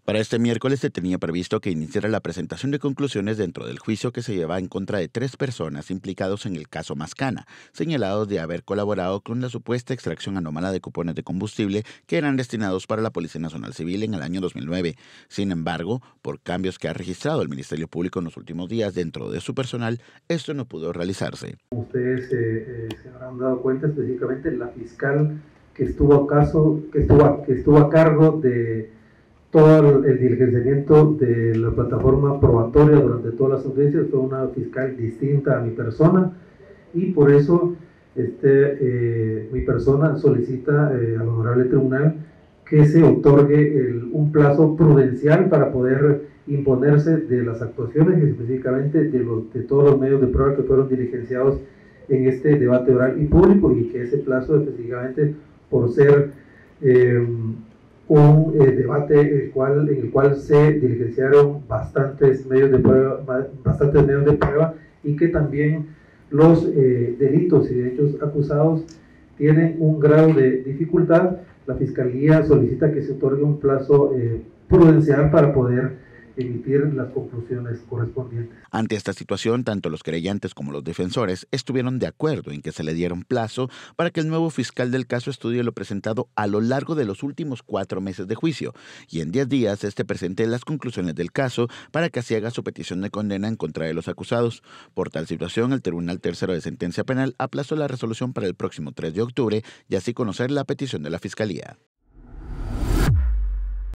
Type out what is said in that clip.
Para este miércoles se tenía previsto que iniciara la presentación de conclusiones dentro del juicio que se lleva en contra de 3 personas implicados en el caso Mascana, señalados de haber colaborado con la supuesta extracción anómala de cupones de combustible que eran destinados para la Policía Nacional Civil en el año 2009. Sin embargo, por cambios que ha registrado el Ministerio Público en los últimos días dentro de su personal, esto no pudo realizarse. Ustedes se habrán dado cuenta, específicamente la fiscal que estuvo a cargo de todo el diligenciamiento de la plataforma probatoria durante todas las audiencias fue una fiscal distinta a mi persona, y por eso mi persona solicita al honorable tribunal que se otorgue un plazo prudencial para poder imponerse de las actuaciones y específicamente de todos los medios de prueba que fueron diligenciados en este debate oral y público, y que ese plazo específicamente, por ser un debate en el cual se diligenciaron bastantes medios de prueba, y que también los delitos y hechos acusados tienen un grado de dificultad, la Fiscalía solicita que se otorgue un plazo prudencial para poder emitir las conclusiones correspondientes. Ante esta situación, tanto los querellantes como los defensores estuvieron de acuerdo en que se le diera un plazo para que el nuevo fiscal del caso estudie lo presentado a lo largo de los últimos 4 meses de juicio y en 10 días presente las conclusiones del caso para que así haga su petición de condena en contra de los acusados. Por tal situación, el Tribunal Tercero de Sentencia Penal aplazó la resolución para el próximo 3 de octubre y así conocer la petición de la Fiscalía.